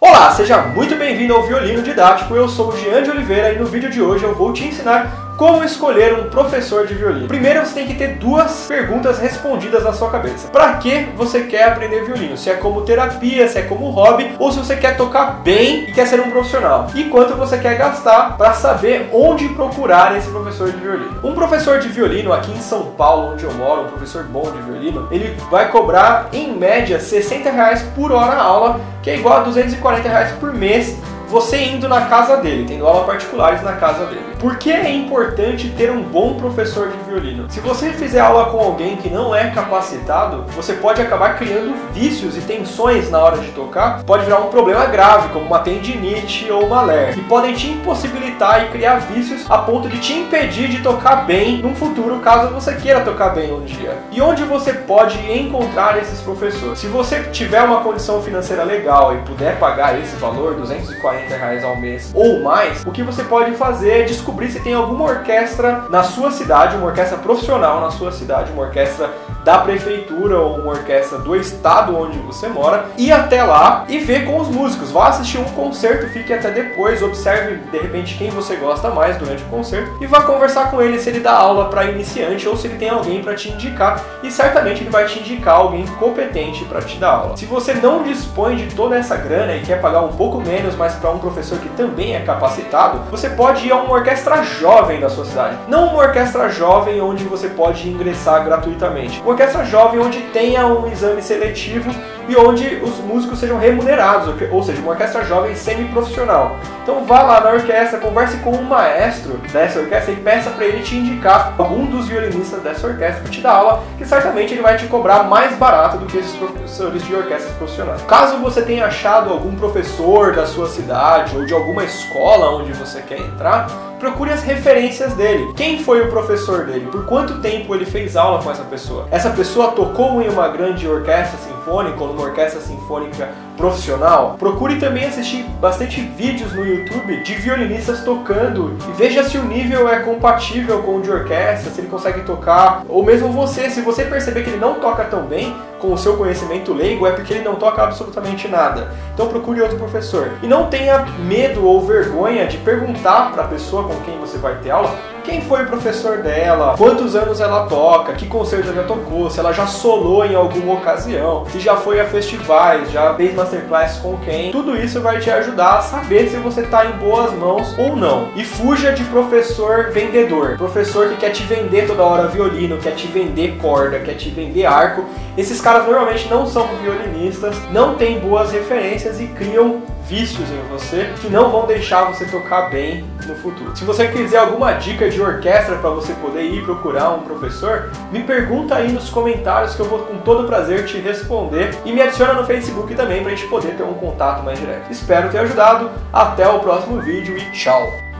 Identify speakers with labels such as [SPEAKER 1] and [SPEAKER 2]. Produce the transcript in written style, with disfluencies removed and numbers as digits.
[SPEAKER 1] Olá, seja muito bem-vindo ao Violino Didático, eu sou o Jean de Oliveira e no vídeo de hoje eu vou te ensinar como escolher um professor de violino. Primeiro você tem que ter duas perguntas respondidas na sua cabeça. Para que você quer aprender violino? Se é como terapia, se é como hobby, ou se você quer tocar bem e quer ser um profissional. E quanto você quer gastar para saber onde procurar esse professor de violino. Um professor de violino aqui em São Paulo, onde eu moro, um professor bom de violino, ele vai cobrar em média R$60 por hora a aula, que é igual a R$240 por mês, você indo na casa dele, tendo aulas particulares na casa dele. Por que é importante ter um bom professor de violino? Se você fizer aula com alguém que não é capacitado, você pode acabar criando vícios e tensões na hora de tocar. Pode virar um problema grave, como uma tendinite ou uma ler, e podem te impossibilitar e criar vícios a ponto de te impedir de tocar bem num futuro, caso você queira tocar bem um dia. E onde você pode encontrar esses professores? Se você tiver uma condição financeira legal e puder pagar esse valor, R$240 ao mês ou mais, o que você pode fazer é descobrir se tem alguma orquestra na sua cidade, uma orquestra profissional na sua cidade, uma orquestra da prefeitura ou uma orquestra do estado onde você mora, ir até lá e ver com os músicos. Vá assistir um concerto, fique até depois, observe de repente quem você gosta mais durante o concerto e vá conversar com ele se ele dá aula para iniciante ou se ele tem alguém para te indicar, e certamente ele vai te indicar alguém competente para te dar aula. Se você não dispõe de toda essa grana e quer pagar um pouco menos, mas para um professor que também é capacitado, você pode ir a uma orquestra jovem da sua cidade. Não uma orquestra jovem onde você pode ingressar gratuitamente. Uma orquestra jovem onde tenha um exame seletivo e onde os músicos sejam remunerados, ou seja, uma orquestra jovem semi-profissional. Então vá lá na orquestra, converse com o maestro dessa orquestra e peça para ele te indicar algum dos violinistas dessa orquestra para te dar aula, que certamente ele vai te cobrar mais barato do que esses professores de orquestras profissionais. Caso você tenha achado algum professor da sua cidade ou de alguma escola onde você quer entrar, procure as referências dele. Quem foi o professor dele? Por quanto tempo ele fez aula com essa pessoa? Essa pessoa tocou em uma grande orquestra sinfônica ou numa orquestra sinfônica profissional? Procure também assistir bastante vídeos no YouTube de violinistas tocando e veja se o nível é compatível com o de orquestra, se ele consegue tocar, ou mesmo você, se você perceber que ele não toca tão bem com o seu conhecimento leigo, é porque ele não toca absolutamente nada. Então procure outro professor. E não tenha medo ou vergonha de perguntar para a pessoa com quem você vai ter aula quem foi o professor dela, quantos anos ela toca, que concerto ela já tocou, se ela já solou em alguma ocasião, se já foi a festivais, já fez masterclass com quem. Tudo isso vai te ajudar a saber se você está em boas mãos ou não. E fuja de professor vendedor, professor que quer te vender toda hora violino, quer te vender corda, quer te vender arco. Esses caras normalmente não são violinistas, não têm boas referências e criam vícios em você que não vão deixar você tocar bem no futuro. Se você quiser alguma dica de orquestra para você poder ir procurar um professor, me pergunta aí nos comentários que eu vou com todo prazer te responder, e me adiciona no Facebook também para a gente poder ter um contato mais direto. Espero ter ajudado, até o próximo vídeo e tchau!